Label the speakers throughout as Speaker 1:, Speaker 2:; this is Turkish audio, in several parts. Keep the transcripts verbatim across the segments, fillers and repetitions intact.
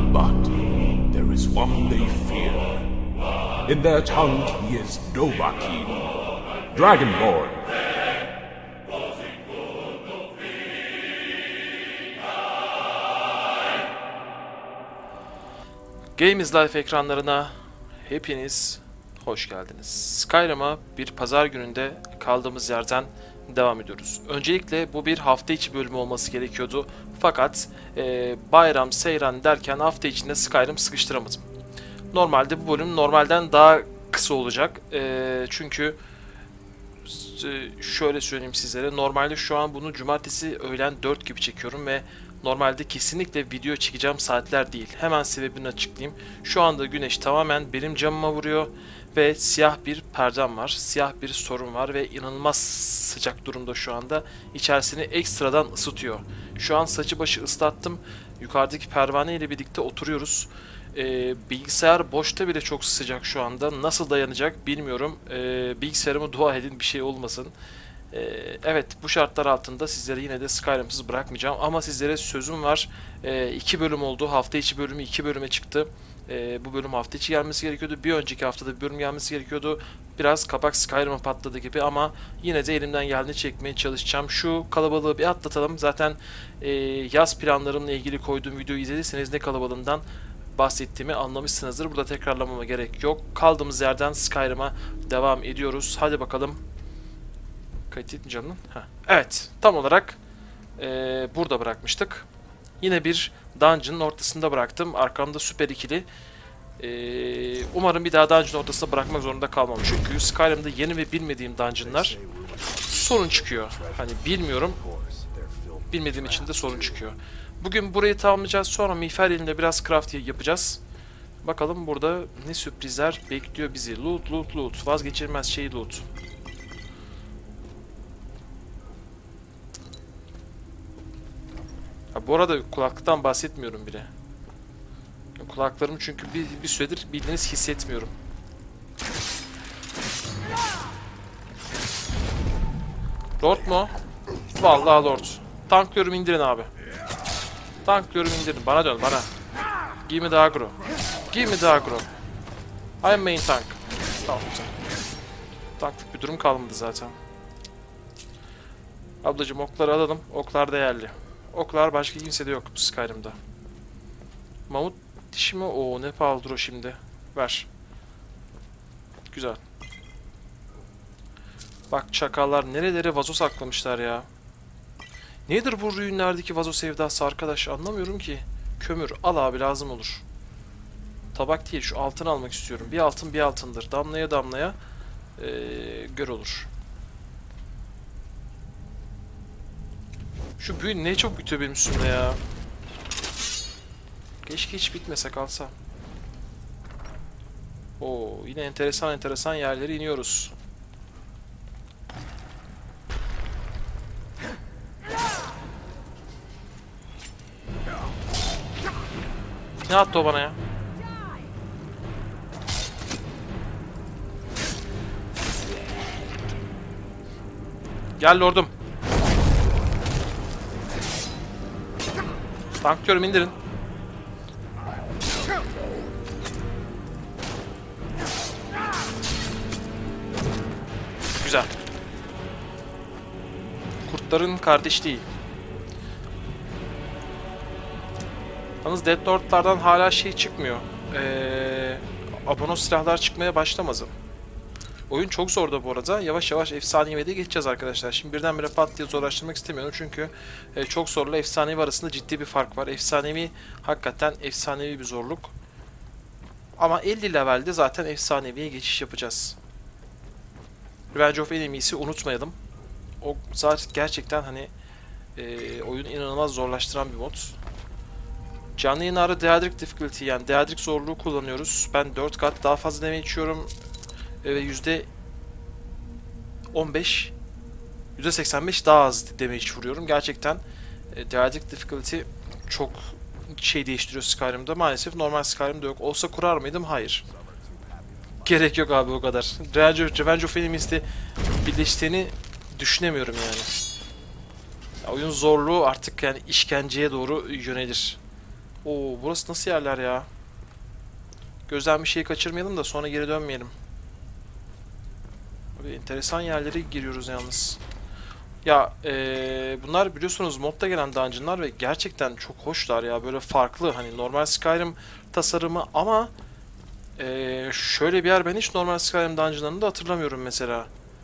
Speaker 1: But there is one they fear. In their tongue he is Dovahkiin, Dragonborn.
Speaker 2: Game is Life ekranlarına hepiniz hoş geldiniz. Skyrim'a bir pazar gününde kaldığımız yerden devam ediyoruz. Öncelikle bu bir hafta içi bölümü olması gerekiyordu. Fakat e, bayram, seyran derken hafta içinde Skyrim sıkıştıramadım. Normalde bu bölüm normalden daha kısa olacak. E, çünkü e, şöyle söyleyeyim sizlere. Normalde şu an bunu cumartesi öğlen dört gibi çekiyorum ve normalde kesinlikle video çekeceğim saatler değil. Hemen sebebini açıklayayım. Şu anda güneş tamamen benim camıma vuruyor ve siyah bir perdem var. Siyah bir sorun var ve inanılmaz sıcak durumda şu anda. İçerisini ekstradan ısıtıyor. Şu an saçı başı ıslattım. Yukarıdaki pervane ile birlikte oturuyoruz. Ee, bilgisayar boşta bile çok sıcak şu anda. Nasıl dayanacak bilmiyorum. Ee, bilgisayarımı dua edin bir şey olmasın. Ee, evet, bu şartlar altında sizleri yine de Skyrim'siz bırakmayacağım. Ama sizlere sözüm var. Ee, iki bölüm oldu. Hafta içi bölümü iki bölüme çıktı. Ee, bu bölüm hafta içi gelmesi gerekiyordu. Bir önceki haftada bir bölüm gelmesi gerekiyordu. Biraz kapak Skyrim'a patladı gibi ama yine de elimden geldiğini çekmeye çalışacağım. Şu kalabalığı bir atlatalım. Zaten e, yaz planlarımla ilgili koyduğum videoyu izlediyseniz ne kalabalığından bahsettiğimi anlamışsınızdır. Burada tekrarlamama gerek yok. Kaldığımız yerden Skyrim'a devam ediyoruz. Hadi bakalım. Kayıt etmeyeceğim lan. Heh. Evet, tam olarak e, burada bırakmıştık. Yine bir dungeon'ın ortasında bıraktım. Arkamda süper ikili. E, umarım bir daha dungeon'ın ortasında bırakmak zorunda kalmam. Çünkü Skyrim'de yeni ve bilmediğim dungeon'lar sorun çıkıyor. Hani bilmiyorum. Bilmediğim için de sorun çıkıyor. Bugün burayı tamamlayacağız. Sonra miğfer elinde biraz craft yapacağız. Bakalım burada ne sürprizler bekliyor bizi. Loot, loot, loot. Vazgeçilmez şey loot. Ha, bu arada kulaklıktan bahsetmiyorum bile. Kulaklarımı çünkü bir, bir süredir bildiğiniz hissetmiyorum. Lord mu? Vallahi Lord. Tanklıyorum, indirin abi. Tanklıyorum, indirin. Bana dön, bana. Give me the aggro. Give me the aggro. I'm main tank. Tamam güzel. Tanklık bir durum kalmadı zaten. Ablacım okları alalım. Oklar değerli. Oklar başka kimsede yok bu Skyrim'da. Mamut dişi mi? Oo, ne pahalıdır o şimdi. Ver. Güzel. Bak çakallar nerelere vazo saklamışlar ya. Nedir bu ruinlerdeki vazo sevdası arkadaş? Anlamıyorum ki. Kömür al abi, lazım olur. Tabak değil, şu altın almak istiyorum. Bir altın bir altındır. Damlaya damlaya ee, gör olur. Şu büyü ne çok bitiyor benim üstümde ya. Keşke hiç bitmese kalsa. Oo, yine enteresan enteresan yerlere iniyoruz. Ne attı o bana ya? Gel lordum. Tanklıyorum, indirin. Güzel. Kurtların kardeşliği. Yalnız Death Lord'lardan hala şey çıkmıyor. Ee, abonos silahlar çıkmaya başlamadı. Oyun çok zor da bu arada. Yavaş yavaş efsaneviye de geçeceğiz arkadaşlar. Şimdi birdenbire pat diye zorlaştırmak istemiyorum. Çünkü e, çok zorla efsanevi arasında ciddi bir fark var. Efsanevi hakikaten efsanevi bir zorluk. Ama elli levelde zaten efsaneviye geçiş yapacağız. Revenge of Enemies'i unutmayalım. O zaten gerçekten hani e, oyunu inanılmaz zorlaştıran bir mod. Canlı yayın ağrı Deadric Difficulty, yani Deadric zorluğu kullanıyoruz. Ben dört kat daha fazla damage içiyorum. Ve yüzde on beş, yüzde seksen beş daha az damage vuruyorum. Gerçekten e, Deadric Difficulty çok şey değiştiriyor Skyrim'de. Maalesef normal Skyrim'de yok. Olsa kurar mıydım? Hayır. Gerek yok abi o kadar. Revenge of Enemies'te birleştiğini düşünemiyorum yani. Ya, oyun zorluğu artık yani işkenceye doğru yönelir. Oo, burası nasıl yerler ya? Gözden bir şey kaçırmayalım da sonra geri dönmeyelim. Abi enteresan yerlere giriyoruz yalnız. Ya ee, bunlar biliyorsunuz modda gelen dungeonlar ve gerçekten çok hoşlar ya. Böyle farklı, hani normal Skyrim tasarımı ama ee, şöyle bir yer ben hiç normal Skyrim dungeonlarını da hatırlamıyorum mesela.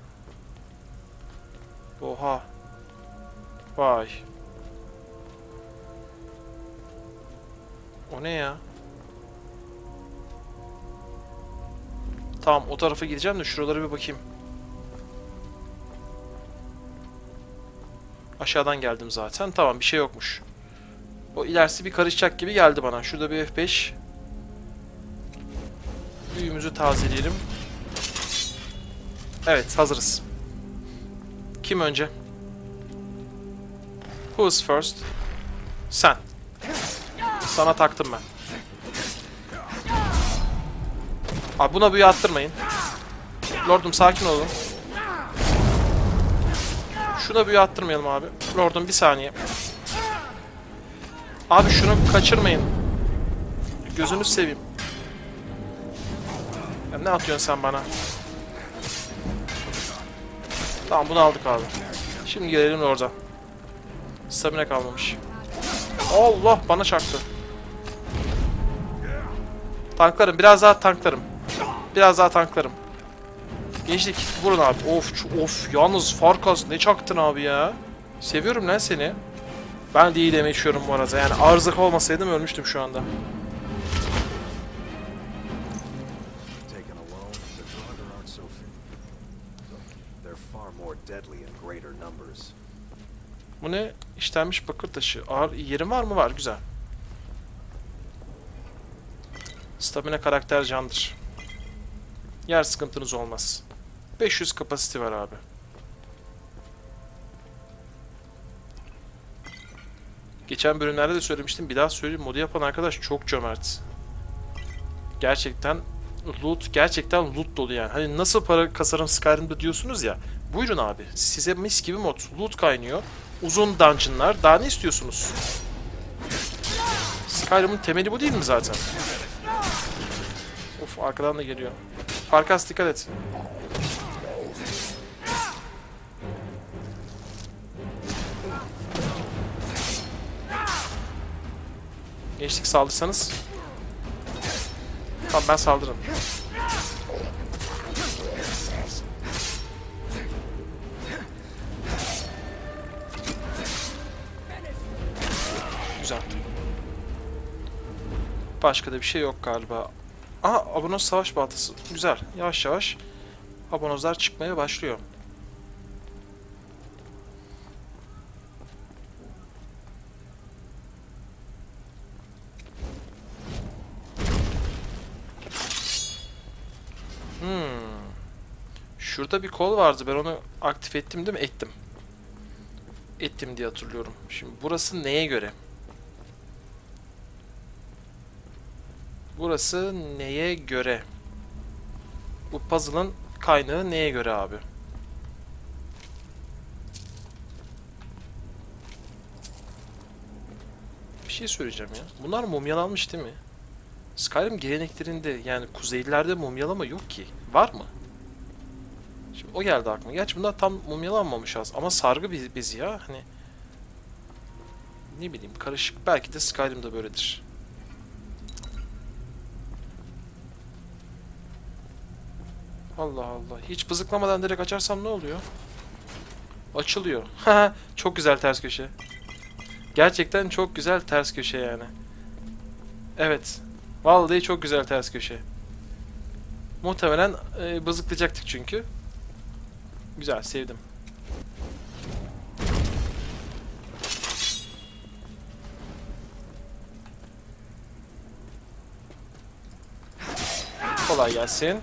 Speaker 2: Oha. Vay. O ne ya? Tamam, o tarafa gideceğim de şuralara bir bakayım. Aşağıdan geldim zaten. Tamam, bir şey yokmuş. O ilerisi bir karışacak gibi geldi bana. Şurada bir F beş. Büyümüzü tazeleyelim. Evet, hazırız. Kim önce? Who's first? Sen. Sana taktım ben. Abi buna büyü attırmayın. Lordum sakin olun. Şuna büyü attırmayalım abi. Lordum bir saniye. Abi şunu kaçırmayın. Gözünü seveyim. Ya ne atıyorsun sen bana? Tamam, bunu aldık abi. Şimdi gelelim Lord'a. Stamina kalmamış. Allah, bana çarptı. Tanklarım, biraz daha tanklarım. Biraz daha tanklarım. Gençlik, vurun abi. Of, of. Yalnız Farkas ne çaktın abi ya. Seviyorum lan seni. Ben de iyi deme içiyorum bu arada. Yani arzık olmasaydım ölmüştüm şu anda. Bu ne? İşlenmiş bakır taşı. Ağır yerim var mı? Var. Güzel. Stamina karakter candır. Yer sıkıntınız olmaz. beş yüz kapasite var abi. Geçen bölümlerde de söylemiştim. Bir daha söyleyeyim. Modu yapan arkadaş çok cömert. Gerçekten loot, gerçekten loot dolu yani. Hani nasıl para kasarım Skyrim'de diyorsunuz ya. Buyurun abi. Size mis gibi mod. Loot kaynıyor. Uzun dungeonlar. Daha ne istiyorsunuz? Skyrim'in temeli bu değil mi zaten? Of, arkadan da geliyor. Farkas dikkat et. Gençlik saldırsanız. Tamam, ben saldırırım. Güzel. Başka da bir şey yok galiba. Aha, abonoz savaş baltası. Güzel. Yavaş yavaş abonozlar çıkmaya başlıyor. Hmm. Şurada bir kol vardı. Ben onu aktif ettim değil mi? Ettim. Ettim diye hatırlıyorum. Şimdi burası neye göre? Burası neye göre? Bu puzzle'ın kaynağı neye göre abi? Bir şey söyleyeceğim ya. Bunlar mumyalanmış değil mi? Skyrim geleneklerinde, yani kuzeylilerde mumyalama yok ki. Var mı? Şimdi o geldi aklıma. Gerçi bunlar tam mumyalanmamış az. Ama sargı bezi ya. Hani ne bileyim, karışık. Belki de Skyrim'de böyledir. Allah Allah. Hiç bızıklamadan direkt açarsam ne oluyor? Açılıyor. Çok güzel ters köşe. Gerçekten çok güzel ters köşe yani. Evet. Vallahi çok güzel ters köşe. Muhtemelen e, bızıklayacaktık çünkü. Güzel, sevdim. Kolay gelsin.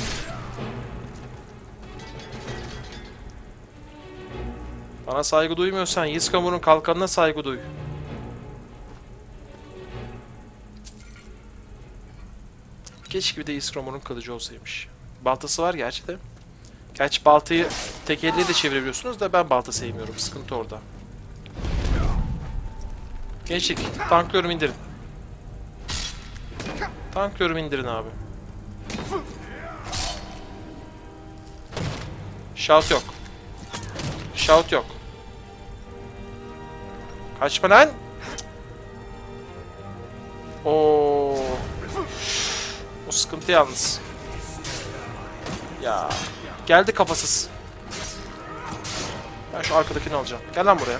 Speaker 2: Bana saygı duymuyorsan Yiskamu'nun kalkanına saygı duy. Keşke bir de Yiskamu'nun kılıcı olsaymış. Baltası var gerçi de. Gerçi baltayı tek elle de çevirebiliyorsunuz da ben balta sevmiyorum. Sıkıntı orada. Gençlik, tanklıyorum, indirin. Tanklıyorum, indirin abi. Shout yok. Shout yok. Kaçma lan. Oo. O sıkıntı yalnız. Ya. Geldi kafasız. Ben şu arkadakini alacağım. Gel lan buraya.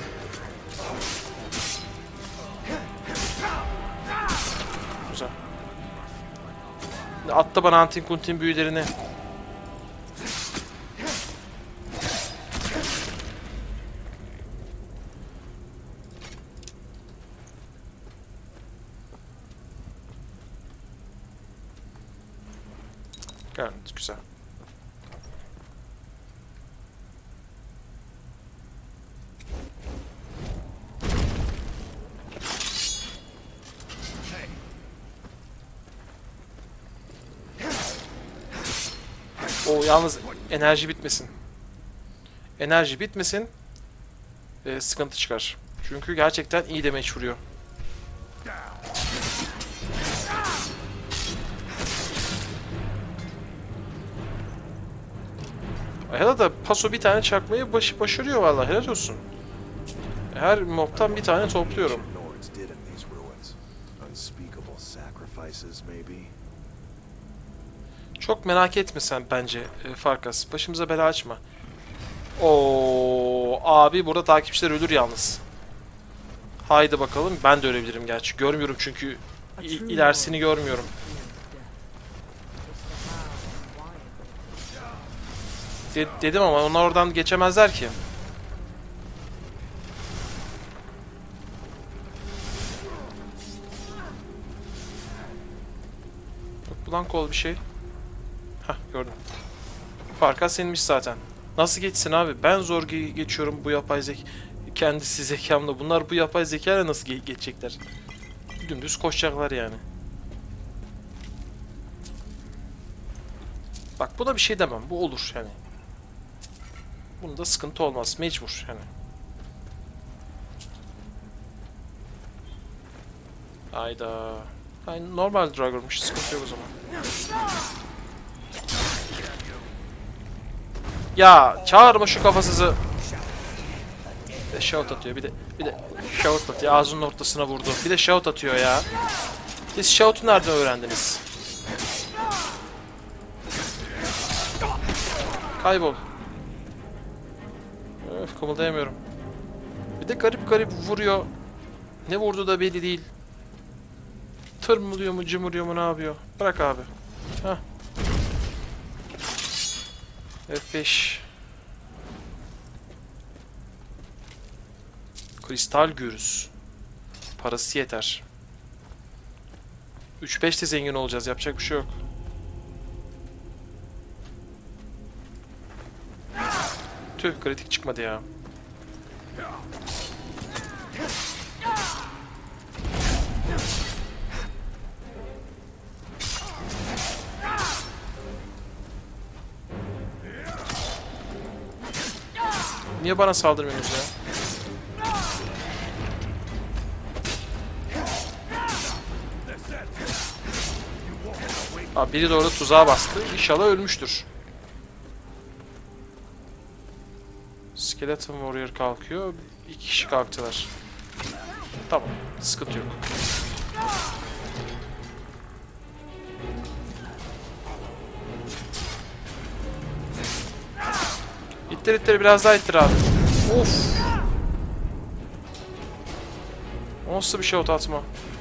Speaker 2: Güzel. Attı bana antin kuntin büyülerini. Evet, güzel. O yalnız enerji bitmesin. Enerji bitmesin. E, sıkıntı çıkar. Çünkü gerçekten iyi damage vuruyor. Helal da paso bir tane çakmayı baş başarıyor vallahi, helal olsun. Her mobtan bir tane topluyorum. Çok merak etme sen bence e, Farkas. Başımıza bela açma. Oo abi, burada takipçiler ölür yalnız. Haydi bakalım, ben de ölebilirim gerçi. Görmüyorum çünkü ilerisini görmüyorum. De dedim ama onlar oradan geçemezler ki. Yok, bu lan kol bir şey. Hah, gördüm. Farkas seninmiş zaten. Nasıl geçsin abi? Ben zor ge geçiyorum bu yapay zeka. Kendisi zekamla. Bunlar bu yapay zekayla nasıl ge geçecekler? Dümdüz koşacaklar yani. Bak, buna bir şey demem. Bu olur yani. Bunda sıkıntı olmaz. Mecbur yani. Hayda. Yani normal Dragon'muş. Sıkıntı yok o zaman. Ya çağırma şu kafasızı. Bir de shout atıyor. Bir de bir de shout atıyor. Ağzının ortasına vurdu. Bir de shout atıyor ya. Siz shout'u nereden öğrendiniz? Kaybol. Öf, kımıldayamıyorum. Bir de garip garip vuruyor. Ne vurdu da belli değil. Tırmılıyor mu, cımırıyor mu, ne yapıyor? Bırak abi. Hah. F beş. Kristal gürüz. Parası yeter. üç beş de zengin olacağız. Yapacak bir şey yok. Tüh, kritik çıkmadı ya. Niye bana saldırmıyorsunuz ya? Abi biri doğru tuzağa bastı. İnşallah ölmüştür. Skeleton Warrior kalkıyor. İki kişi kalktılar. Tamam. Sıkıntı yok. İttir ittir, biraz daha ittir abi. Of. O nasıl bir şey ot atma?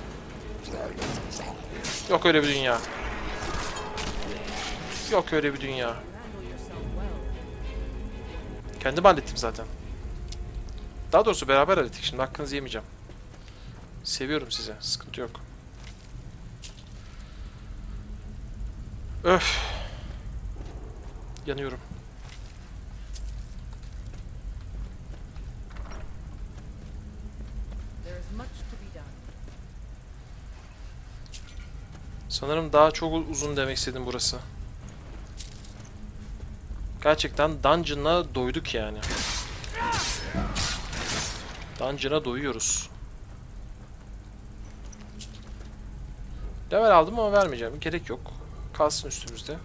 Speaker 2: Yok öyle bir dünya. Yok öyle bir dünya. Kendim hallettim zaten. Daha doğrusu beraber hallettik. Şimdi hakkınızı yemeyeceğim. Seviyorum sizi. Sıkıntı yok. Öf. Yanıyorum. Sanırım daha çok uzun demek istedim burası. Gerçekten dungeon'a doyduk yani. Dungeon'a doyuyoruz. Level aldım ama vermeyeceğim. Gerek yok. Kalsın üstümüzde.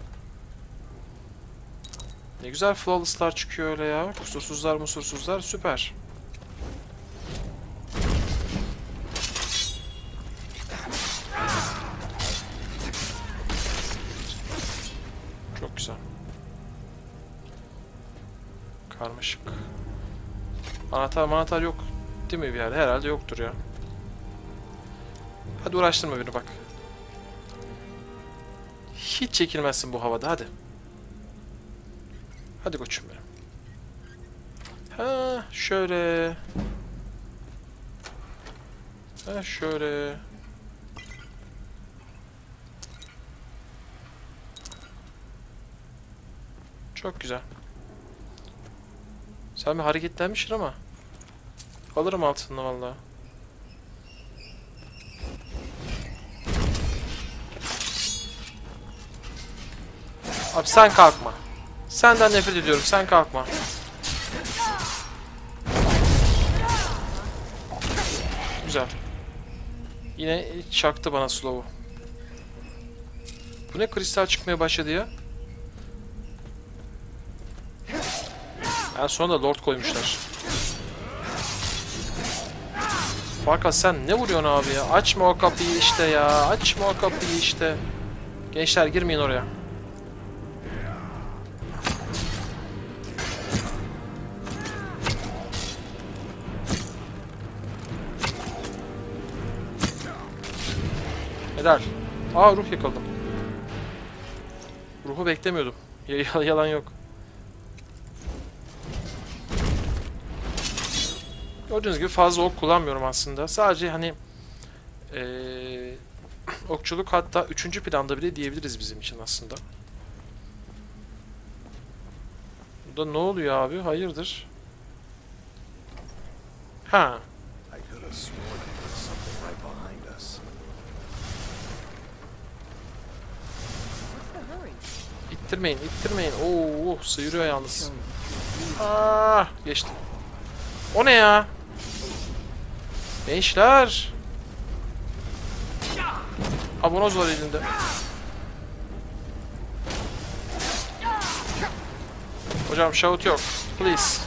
Speaker 2: Ne güzel flawless'lar çıkıyor öyle ya. Kusursuzlar musursuzlar süper. Çok güzel. Karmaşık. Anahtar manahtar yok değil mi bir yerde? Herhalde yoktur ya. Hadi uğraştırma beni bak. Hiç çekilmezsin bu havada hadi. Hadi koçum benim. Ha şöyle. Ha şöyle. Çok güzel. Sen bir hareketlenmişsin ama. Alırım altını vallahi. Abi sen kalkma. Senden nefret ediyorum. Sen kalkma. Güzel. Yine çaktı bana slow'u. Bu ne kristal çıkmaya başladı ya? En sonunda Lord koymuşlar. Fakat sen ne vuruyorsun abi ya? Açma o kapıyı işte ya. Açma o kapıyı işte. Gençler girmeyin oraya. Helal. Aa ruh yakaladım. Ruhu beklemiyordum. Y yalan yok. Gördüğünüz gibi fazla ok kullanmıyorum aslında. Sadece hani ee, okçuluk hatta üçüncü planda bile diyebiliriz bizim için aslında. Burada ne oluyor abi? Hayırdır? Ha. İttirmeyin, ittirmeyin. Oo, sıyırıyor yalnız. Aa, geçtim. O ne ya? Gençler. Abonoz var elinde. Hocam shout yok. Please.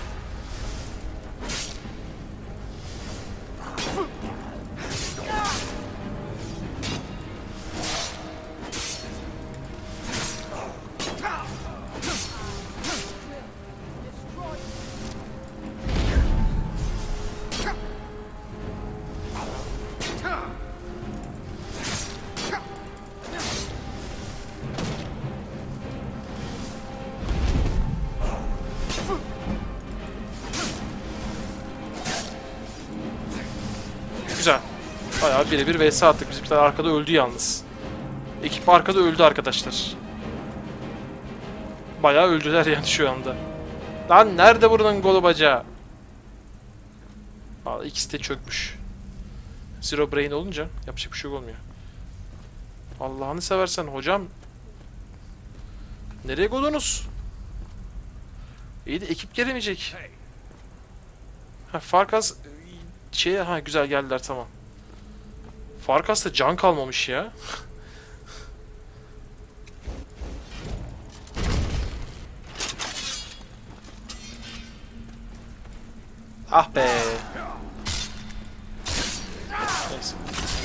Speaker 2: Güzel. Bayağı birebir vs attık. Bizimkiler arkada öldü yalnız. Ekip arkada öldü arkadaşlar. Bayağı öldüler yani şu anda. Lan nerede buranın golu bacağı? Vallahi ikisi de çökmüş. Zero brain olunca yapacak bir şey olmuyor. Allah'ını seversen hocam. Nereye godunuz? İyi de ekip gelemeyecek. Ha Farkas şeye ha güzel geldiler tamam. Farkas'ta can kalmamış ya. Ah be. Neyse.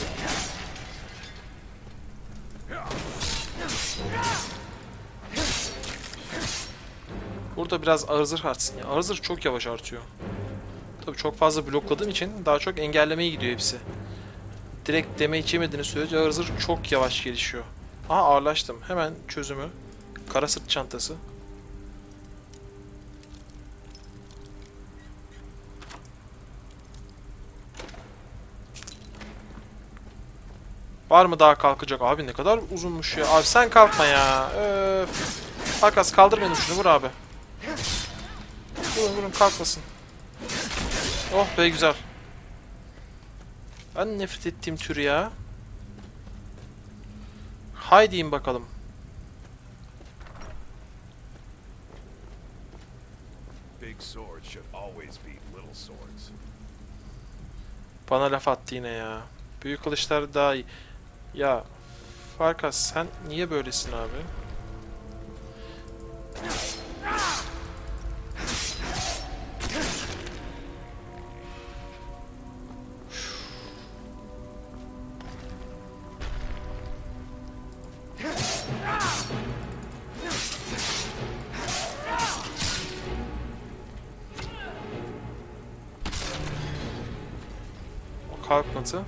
Speaker 2: Burada biraz ağır zırh artsın ya. Ağır zırh çok yavaş artıyor. Tabii çok fazla blokladığım için daha çok engellemeye gidiyor hepsi. Direkt damage yemediğiniz sürece ağır zırh çok yavaş gelişiyor. Aha ağırlaştım. Hemen çözümü. Kara sırt çantası. Var mı daha kalkacak? Abi ne kadar uzunmuş ya. Abi sen kalkma ya. Öf. Farkas kaldır benim şunu vur abi. Vurun vurun kalkmasın. Oh be güzel. Ben nefret ettiğim tür ya. Haydi'yim bakalım. Bana laf attı yine ya. Büyük kılıçlar daha iyi. Ya Farkas sen niye böylesin abi? O kalkmadı.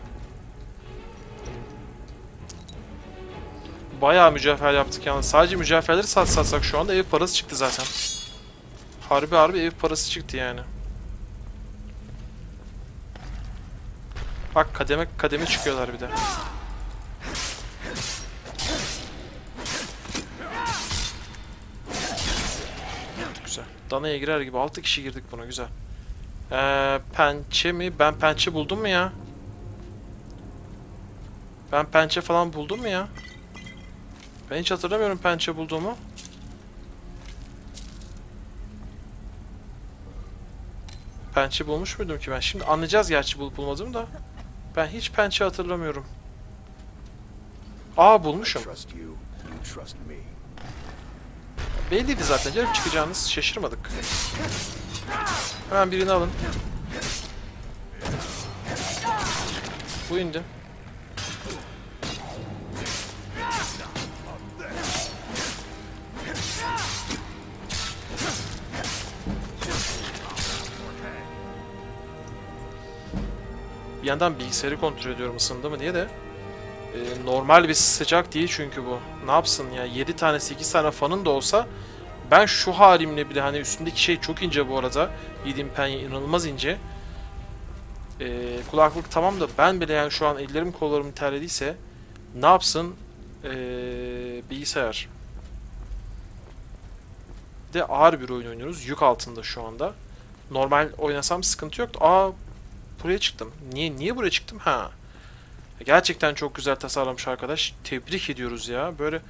Speaker 2: Bayağı mücevher yaptık yalnız. Sadece mücevherleri sat satsak şu anda ev parası çıktı zaten. Harbi harbi ev parası çıktı yani. Bak kademe kademe çıkıyorlar bir de. Güzel. Dana'ya girer gibi altı kişi girdik buna, güzel. Ee, pençe mi? Ben pençe buldum mu ya? Ben pençe falan buldum mu ya? Ben hiç hatırlamıyorum pençe bulduğumu. Pençe bulmuş muydum ki ben? Şimdi anlayacağız gerçi bulup bulmadığımı da. Ben hiç pençe hatırlamıyorum. Aa bulmuşum. Belliydi zaten canım çıkacağınız, şaşırmadık. Hemen birini alın. Bu indi. Bir yandan bilgisayarı kontrol ediyorum ısındı mı diye de. Ee, normal bir sıcak değil çünkü bu. Ne yapsın ya, yedi tane sekiz tane fanın da olsa ben şu halimle bile, hani üstündeki şey çok ince bu arada. Giydiğim penye inanılmaz ince. Ee, kulaklık tamam da ben bile yani şu an ellerim kollarım terlediyse ne yapsın ee, bilgisayar. De ağır bir oyun oynuyoruz. Yük altında şu anda. Normal oynasam sıkıntı yoktu. Aa, buraya çıktım. Niye niye buraya çıktım? Ha. Gerçekten çok güzel tasarlamış arkadaş. Tebrik ediyoruz ya. Böyle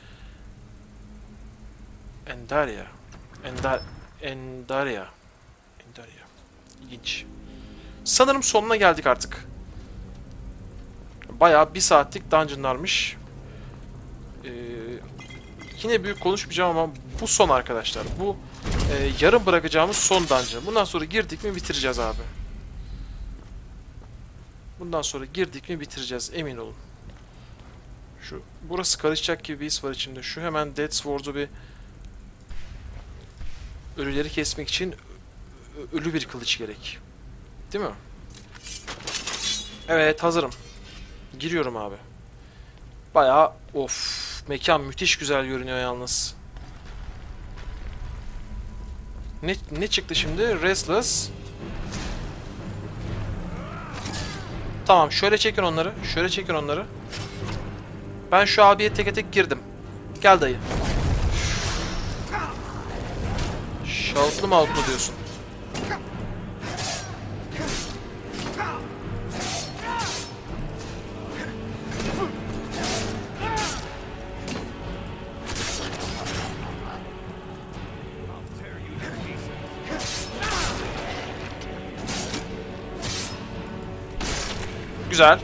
Speaker 2: Endarya. Endar Endarya. Endarya. İlginç. Sanırım sonuna geldik artık. Bayağı bir saatlik dungeonlarmış. Ee, yine büyük konuşmayacağım ama bu son arkadaşlar. Bu e, yarım bırakacağımız son dungeon. Bundan sonra girdik mi bitireceğiz abi. Bundan sonra girdik mi bitireceğiz, emin olun. Şu burası karışacak gibi bir his var içimde. Şu hemen Dead Sword'u bir ölüleri kesmek için ölü bir kılıç gerek. Değil mi? Evet, hazırım. Giriyorum abi. Bayağı of, mekan müthiş güzel görünüyor yalnız. Ne ne çıktı şimdi? Restless. Tamam, şöyle çekin onları. Şöyle çekin onları. Ben şu abiye tek tek girdim. Gel dayı. Şaltlı mı altlı diyorsun? Güzel.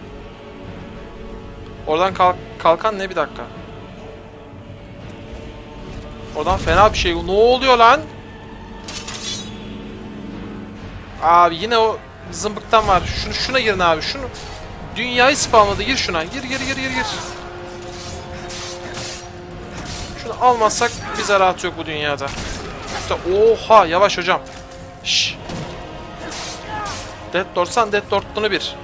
Speaker 2: Oradan kalk kalkan ne, bir dakika. Oradan fena bir şey. Ne oluyor lan? Abi yine o zımbıktan var. Şunu şuna girin abi. Şunu dünyayı spamladı. Gir şuna. Gir gir gir gir gir. Şunu almazsak bir zarar yok bu dünyada. İşte, oha yavaş hocam. Şş. Dead Lord'san Dead Lord'unu bir.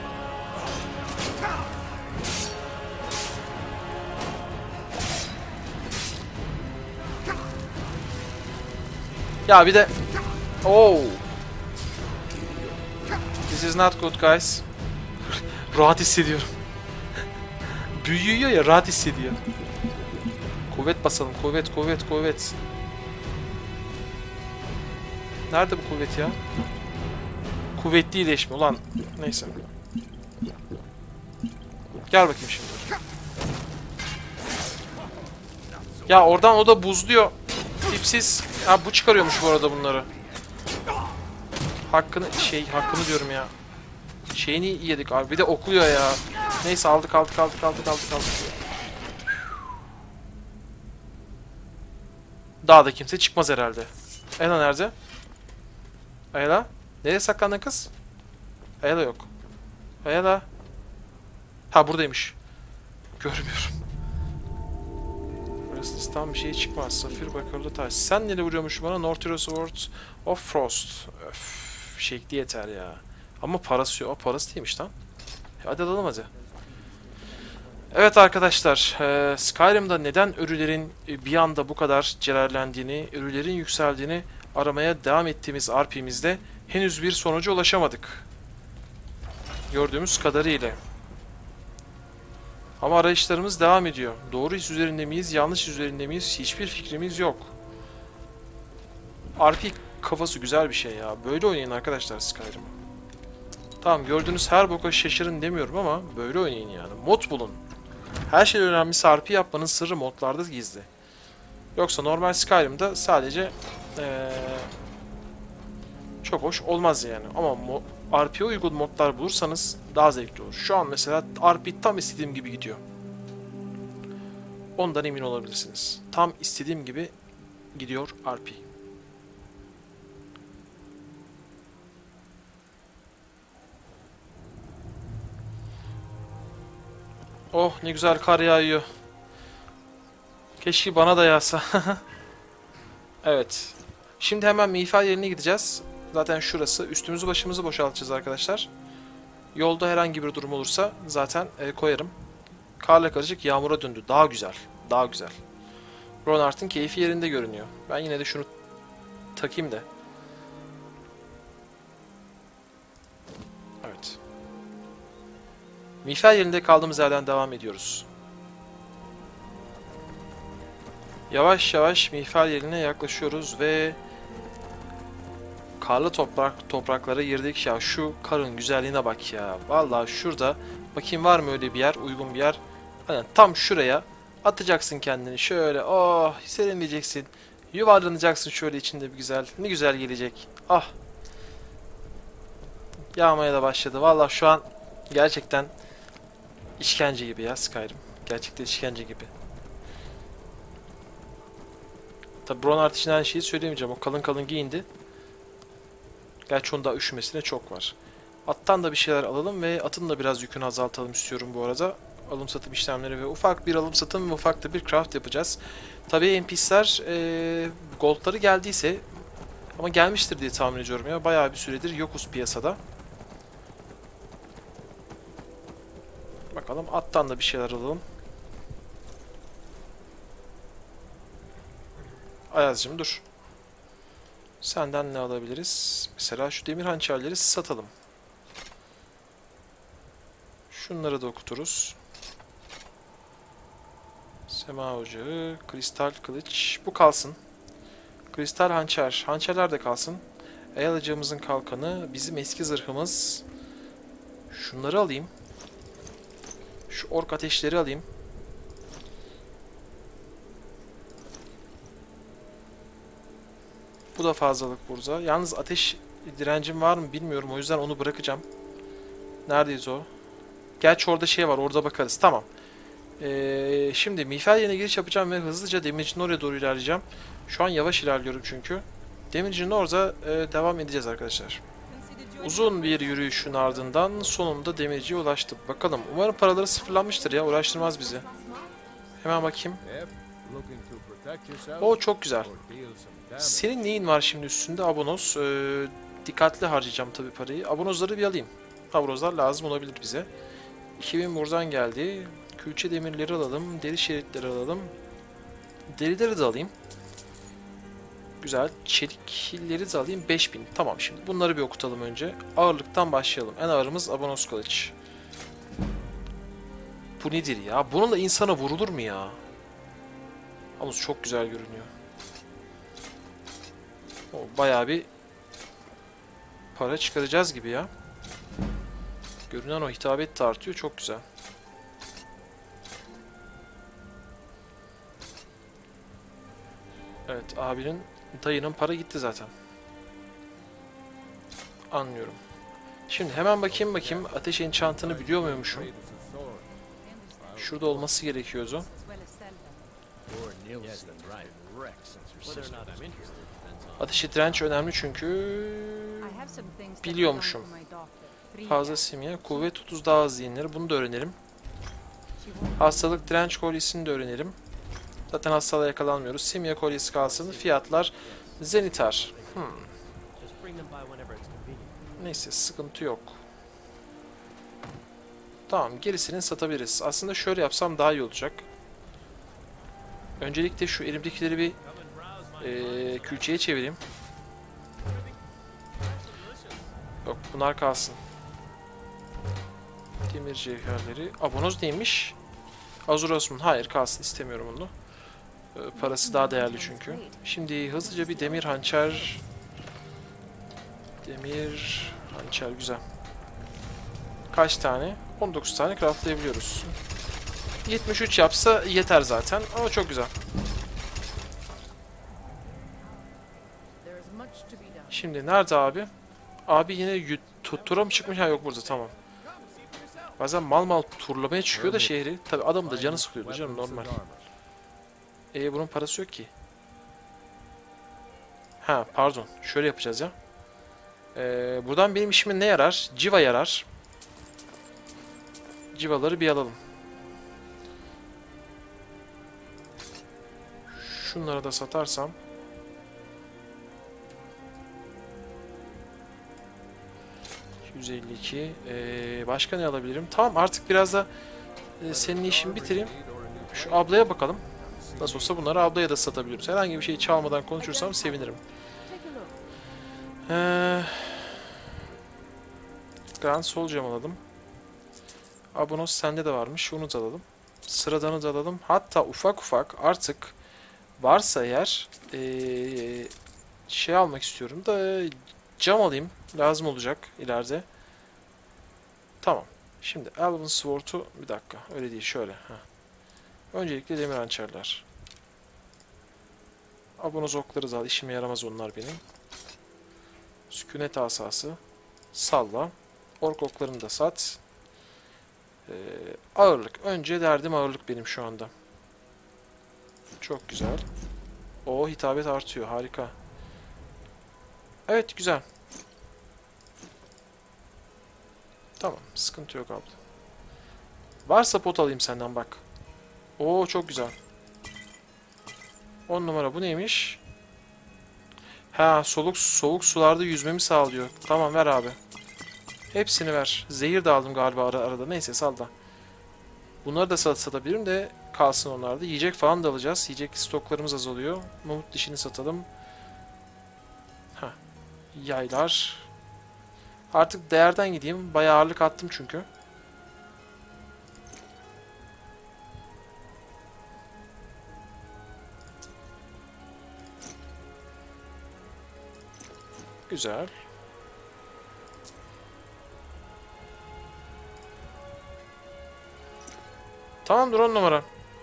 Speaker 2: Ya bir de oh. This is not good guys. Rahat hissediyorum. Büyüyor ya, rahat hissediyor. Kuvvet basalım. Kuvvet, kuvvet, kuvvet. Nerede bu kuvvet ya? Kuvvetli iyileşme ulan. Neyse. Gel bakayım şimdi. Ya oradan o da buzluyor. Tipsiz. Ha bu çıkarıyormuş bu arada bunları. Hakkını şey hakkını diyorum ya. Şeyini yedik abi. Bir de okuyor ya. Neyse aldık aldık aldık aldık aldık aldık. Daha da kimse çıkmaz herhalde. Ayla nerede? Ayla? Nereye saklandın kız? Ayla yok. Ayla. Ha buradaymış. Görmüyorum. Burası tam bir şey çıkmaz. Safir bakırlı taş. Sen neyle vuruyormuş bana? Northrop Sword of Frost. Öf, şekli yeter ya. Ama parası yok. O parası değilmiş lan. Hadi alalım hadi. Evet arkadaşlar, e, Skyrim'da neden ölülerin bir anda bu kadar celallendiğini, ölülerin yükseldiğini aramaya devam ettiğimiz R P'mizde henüz bir sonuca ulaşamadık. Gördüğümüz kadarıyla. Ama arayışlarımız devam ediyor. Doğru his üzerinde miyiz, yanlış üzerinde miyiz hiçbir fikrimiz yok. R P kafası güzel bir şey ya. Böyle oynayın arkadaşlar Skyrim'ı. Tamam gördüğünüz her boka şaşırın demiyorum ama böyle oynayın yani. Mod bulun. Her şeyden önemlisi R P yapmanın sırrı modlarda gizli. Yoksa normal Skyrim'da sadece ee, çok hoş olmaz yani. Ama R P'ye uygun modlar bulursanız daha zevkli olur. Şu an mesela R P tam istediğim gibi gidiyor. Ondan emin olabilirsiniz. Tam istediğim gibi gidiyor R P. Oh ne güzel kar yağıyor. Keşke bana da yağsa. Evet. Şimdi hemen miğfer yerine gideceğiz. Zaten şurası. Üstümüzü başımızı boşaltacağız arkadaşlar. Yolda herhangi bir durum olursa zaten e, koyarım. Karla karışık yağmura döndü. Daha güzel. Daha güzel. Ronart'ın keyfi yerinde görünüyor. Ben yine de şunu takayım da. Evet. Miğfer yerinde kaldığımız yerden devam ediyoruz. Yavaş yavaş miğfer yerine yaklaşıyoruz ve karlı toprak topraklara girdik ya. Şu karın güzelliğine bak ya. Vallahi şurada bakayım var mı öyle bir yer, uygun bir yer. Hani tam şuraya atacaksın kendini şöyle. Oh, serinleyeceksin. Yuvarlanacaksın şöyle içinde bir güzel. Ne güzel gelecek. Ah. Yağmaya da başladı. Vallahi şu an gerçekten işkence gibi ya Skyrim. Gerçekten işkence gibi. Tabi Bronart için aynı şeyi söyleyemeyeceğim. O kalın kalın giyindi. Gerçi onun daha üşümesine çok var. Attan da bir şeyler alalım ve atın da biraz yükünü azaltalım istiyorum bu arada. Alım satım işlemleri ve ufak bir alım satım ve ufak da bir craft yapacağız. Tabii N P C'ler e, goldları geldiyse ama gelmiştir diye tahmin ediyorum ya. Bayağı bir süredir yokuz piyasada. Bakalım attan da bir şeyler alalım. Ayazcığım dur. Senden ne alabiliriz? Mesela şu demir hançerleri satalım. Şunları da okuturuz. Sema ocağı, kristal kılıç. Bu kalsın. Kristal hançer. Hançerler de kalsın. El alacağımızın kalkanı. Bizim eski zırhımız. Şunları alayım. Şu ork ateşleri alayım. Bu da fazlalık burada. Yalnız ateş direncim var mı bilmiyorum. O yüzden onu bırakacağım. Neredeyiz o? Gerçi orada şey var. Orada bakarız. Tamam. Ee, şimdi miğfer yerine giriş yapacağım ve hızlıca demircinin oraya doğru ilerleyeceğim. Şu an yavaş ilerliyorum çünkü. Demircinin orada e, devam edeceğiz arkadaşlar. Uzun bir yürüyüşün ardından sonunda demirciye ulaştım. Bakalım. Umarım paraları sıfırlanmıştır ya. Uğraştırmaz bizi. Hemen bakayım. O çok güzel. Senin neyin var şimdi üstünde? Abonoz. Ee, dikkatli harcayacağım tabii parayı. Abonozları bir alayım. Abonozlar lazım olabilir bize. iki bin buradan geldi. Külçe demirleri alalım. Deri şeritleri alalım. Derileri de alayım. Güzel. Çelikleri de alayım. beş bin. Tamam şimdi. Bunları bir okutalım önce. Ağırlıktan başlayalım. En ağırımız abonoz kılıç. Bu nedir ya? Bununla insana vurulur mu ya? Ama çok güzel görünüyor. O bayağı bir para çıkaracağız gibi ya. Görünen o hitabet de artıyor. Çok güzel. Evet abinin dayının para gitti zaten. Anlıyorum. Şimdi hemen bakayım bakayım ateş enchantını biliyor muymuşum? Şurada olması gerekiyordu. Ateşi direnç önemli çünkü biliyormuşum. Fazla simya, kuvvet otuz daha hızlı yenilir. Bunu da öğrenelim. Hastalık direnç kolyesini de öğrenelim. Zaten hastalığa yakalanmıyoruz. Simya kolyesi kalsın. Fiyatlar zenitar. Hmm. Neyse sıkıntı yok. Tamam gerisini satabiliriz. Aslında şöyle yapsam daha iyi olacak. Öncelikle şu elimdekileri bir e, külçeye çevireyim. Yok bunlar kalsın. Demir cevherleri. Abonoz neymiş? Azurosmun. Hayır kalsın istemiyorum onu. E, parası daha değerli çünkü. Şimdi hızlıca bir demir hançer. Demir hançer güzel. Kaç tane? on dokuz tane craftlayabiliyoruz. yetmiş üç yapsa yeter zaten ama çok güzel. Şimdi nerede abi? Abi yine tura mı çıkmış? Ha yok burada tamam. Bazen mal mal turlamaya çıkıyor da şehri. Tabi adam da canı sıkıyordu canım normal. E bunun parası yok ki. Ha pardon şöyle yapacağız ya. Ee, buradan benim işime ne yarar? Civa yarar. Civaları bir alalım. Şunları da satarsam. yüz elli iki. Ee, başka ne alabilirim? Tamam artık biraz da e, senin işini bitireyim. Şu ablaya bakalım. Nasıl olsa bunları ablaya da satabiliyoruz. Herhangi bir şey çalmadan konuşursam sevinirim. Ee, Grand Soldier alalım. Abonos sende de varmış. Onu da alalım. Sıradanı da alalım. Hatta ufak ufak artık varsa eğer ee, şey almak istiyorum da cam alayım. Lazım olacak ileride. Tamam. Şimdi Elven Sword'u bir dakika. Öyle değil. Şöyle. Heh. Öncelikle demir hançerler. Abonoz okları da al. İşime yaramaz onlar benim. Sükunet asası. Salla. Ork oklarını da sat. Ee, ağırlık. Önce derdim ağırlık benim şu anda. Çok güzel. O hitabet artıyor. Harika. Evet güzel. Tamam. Sıkıntı yok abla. Varsa pot alayım senden bak. Oo çok güzel. on numara bu neymiş? Ha soluk soğuk sularda yüzmemi sağlıyor. Tamam ver abi. Hepsini ver. Zehir de aldım galiba ara arada. Neyse sal da. Bunları da sat satabilirim de kalsın onlarda. Yiyecek falan da alacağız. Yiyecek stoklarımız azalıyor. Mamut dişini satalım. Ha. Yaylar. Artık değerden gideyim. Bayağı ağırlık attım çünkü. Güzel. Tamamdır on numara.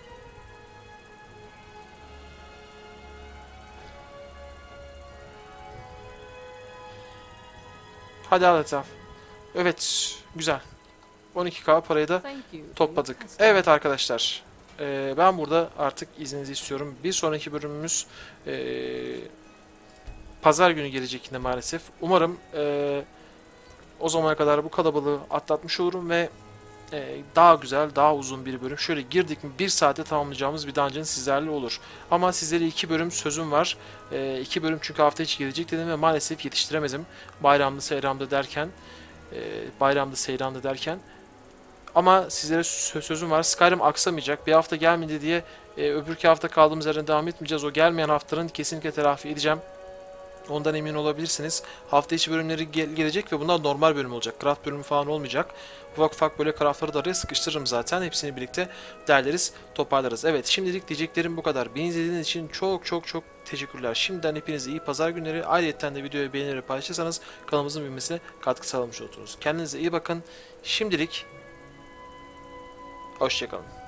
Speaker 2: Hadi al etraf. Evet. Güzel. on iki K parayı da topladık. Evet arkadaşlar. Ee, ben burada artık izninizi istiyorum. Bir sonraki bölümümüz ee, pazar günü gelecek yine maalesef. Umarım ee, o zamana kadar bu kalabalığı atlatmış olurum ve Ee, daha güzel, daha uzun bir bölüm. Şöyle girdik mi bir saate tamamlayacağımız bir dungeon sizlerle olur. Ama sizlere iki bölüm sözüm var. Ee, iki bölüm çünkü hafta içi gelecek dedim ve maalesef yetiştiremedim. Bayramda, seyramda derken. E, bayramda, seyramda derken. Ama sizlere sö sözüm var. Skyrim aksamayacak. Bir hafta gelmedi diye e, öbürki hafta kaldığımız yerden devam etmeyeceğiz. O gelmeyen haftanın kesinlikle telafi edeceğim. Ondan emin olabilirsiniz. Hafta içi bölümleri gel gelecek ve bunlar normal bölüm olacak. Craft bölümü falan olmayacak. Ufak ufak böyle craftları da araya sıkıştırırım zaten. Hepsini birlikte derleriz, toparlarız. Evet şimdilik diyeceklerim bu kadar. Beni izlediğiniz için çok çok çok teşekkürler. Şimdiden hepinize iyi pazar günleri. Ayrıca de videoyu beğenerek paylaşırsanız kanalımızın büyümesine katkı sağlamış olursunuz. Kendinize iyi bakın. Şimdilik hoşçakalın.